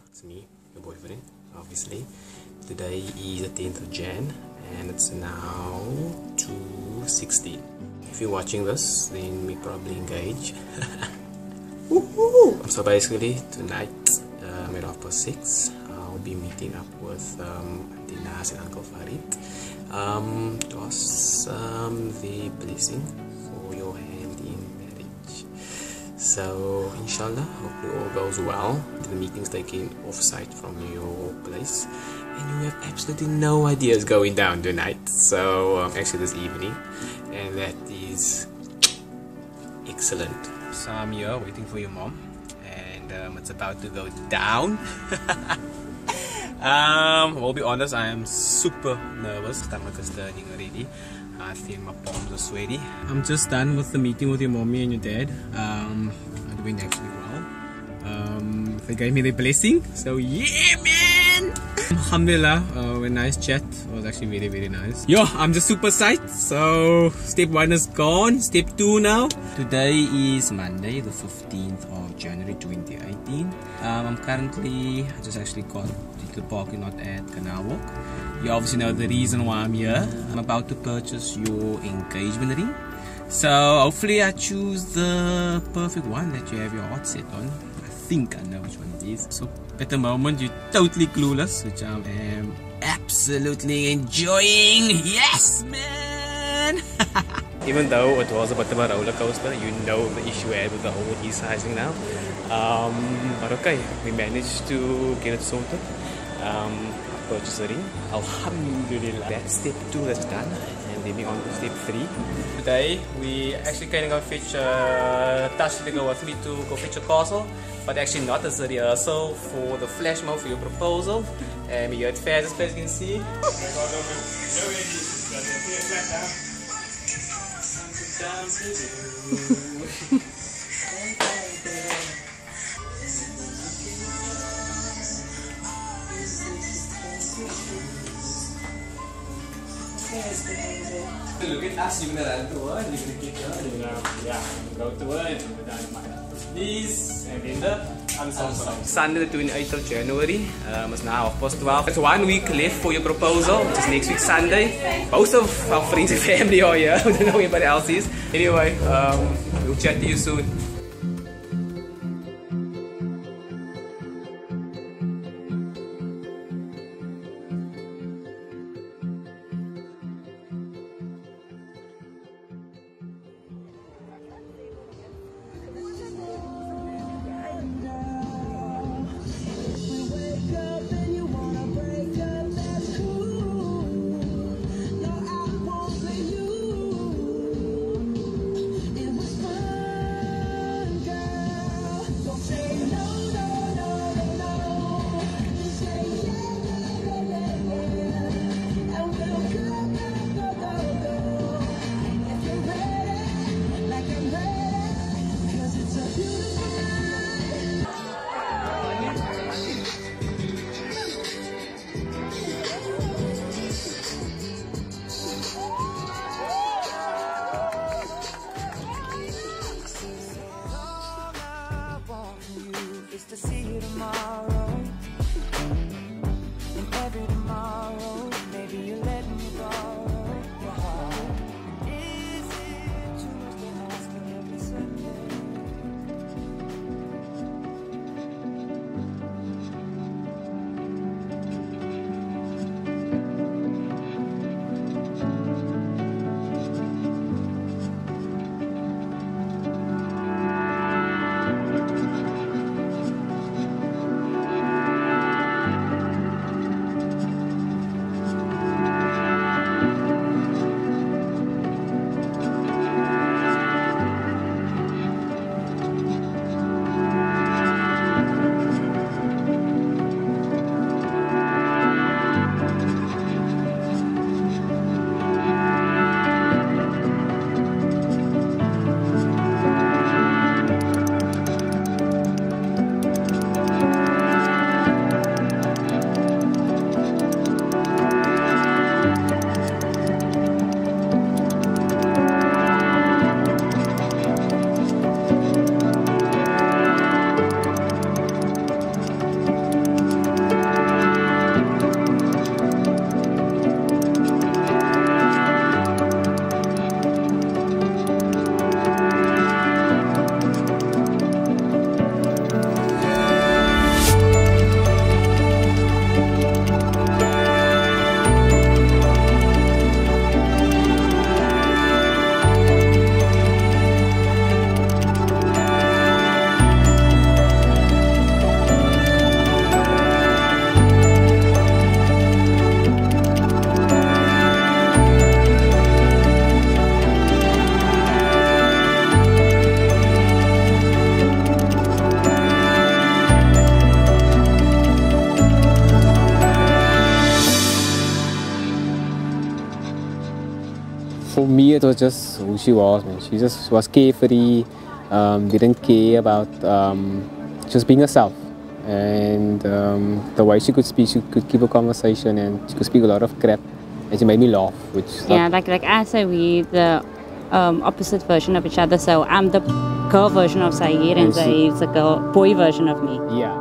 It's me, your boyfriend, obviously. Today is the 10th of Jan and it's now 2:16. If you're watching this, then we probably engage. Woohoo! So basically, tonight at 6:30, I'll be meeting up with Auntie Nas and Uncle Farid. It was the blessing for your hand in marriage. So, inshallah, hopefully all goes well. The meeting's taken off-site from your place, and you have absolutely no idea what's going down tonight. So, actually this evening, and that is excellent. So I'm here waiting for your mom, and it's about to go down. I'll be honest, I am super nervous. Stomach is turning already. I feel my palms are sweaty. I'm just done with the meeting with your mommy and your dad. It went actually well. They gave me the blessing, so yeah, man! Alhamdulillah, a nice chat. It was actually very, very nice. Yo, I'm just super psyched. So, step 1 is gone. Step 2 now. Today is Monday, the 15th of January 2018. I just actually got to the parking lot at Canal Walk. You obviously know the reason why I'm here. I'm about to purchase your engagement ring. So, hopefully I choose the perfect one that you have your heart set on. I think I know which one it is. So, at the moment, you're totally clueless, which I am absolutely enjoying. Yes, man! Even though it was a bit of a roller coaster, you know the issue I had with the whole e-sizing now. But okay, we managed to get it sorted. Purchase a ring. Alhamdulillah. That's step 2 that's done. And then we're on to step 3. Today, we actually going to go fetch Tash to go with me to go fetch a castle. But actually not as a rehearsal for the flash mob for your proposal. And we're here at Faz, as you can see. Look at us, you're gonna run to her, you're gonna get her, you're gonna go to her, and you're gonna this, and then the Sunday the 28th of January, it's now 12:30. It's 1 week left for your proposal, which is next week Sunday. Most of our friends and family are here, we don't know anybody else is. Anyway, we'll chat to you soon. For me, it was just who she was, man. She just was carefree, didn't care about just being herself. And the way she could speak, she could keep a conversation, and she could speak a lot of crap, and she made me laugh. Which yeah, like I say, we the opposite version of each other. So I'm the girl version of Zaheer, and Zaheer's the boy version of me. Yeah.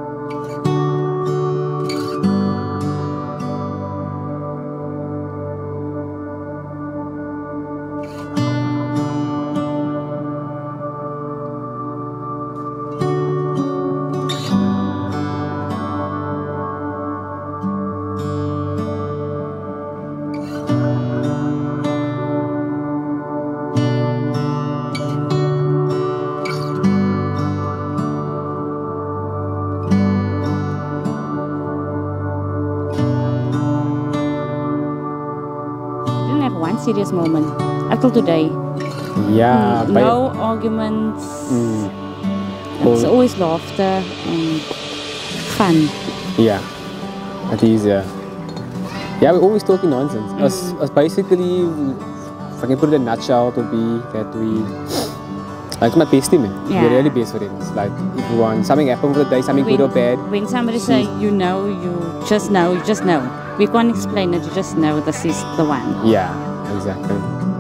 One serious moment up till today. Yeah. No arguments. It's always laughter and fun. Yeah, it is. Yeah, we're always talking nonsense. Us basically, if I can put it in a nutshell, it would be that like my bestie, man. Yeah. We're really best friends. Like if you want something happen for the day, something good or bad. When somebody say you know, you just know. We can't explain it. You just know this is the one. Yeah. Exactly.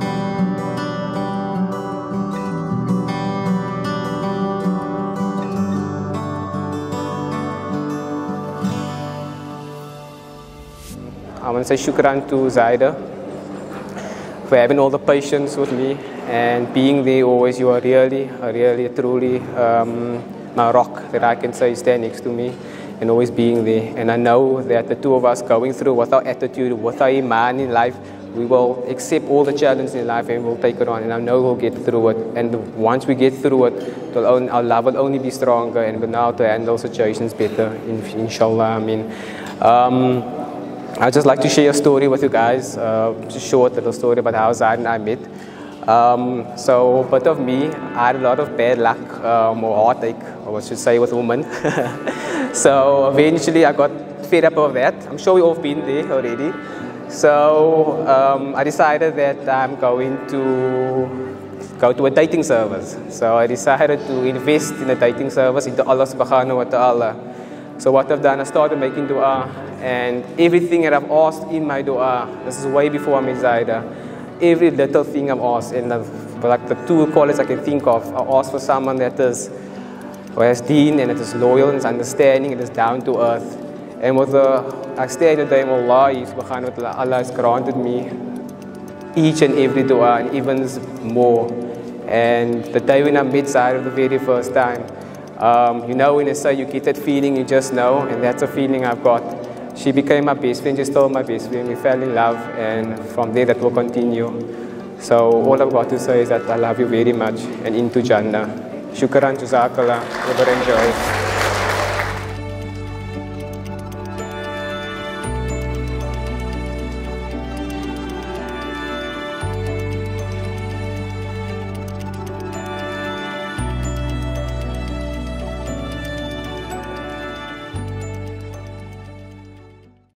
I want to say shukran to Zaida for having all the patience with me and being there always. You are really, truly my rock that I can say stand next to me and always being there. And I know that the two of us going through with our attitude, with our iman in life, we will accept all the challenges in life and we'll take it on, and I know we'll get through it. And once we get through it, our love will only be stronger and we'll know how to handle situations better, inshallah. I mean, I'd just like to share a story with you guys, just a short little story about how Zaida and I met. So, part of me, I had a lot of bad luck or heartache, or I should say, with women. So, eventually I got fed up of that. I'm sure we all been there already. So I decided that I'm going to go to a dating service. So I decided to invest in a dating service into Allah subhanahu wa ta'ala. So what I've done, I started making dua, and everything that I've asked in my dua, this is way before I met Zaida, every little thing I've asked, and like the two qualities I can think of, I asked for someone that is, who has deen, and that is loyal, and is understanding, and is down to earth. And with I stand in the name of Allah subhanahu wa ta'ala, Allah has granted me each and every dua and even more. And the day when I met Zaida the very first time, you know when they say you get that feeling, you just know, and that's a feeling I've got. She became my best friend, she's still my best friend, we fell in love, and from there that will continue. So all I've got to say is that I love you very much, and into Jannah. Shukran, jazakallah, ever enjoy.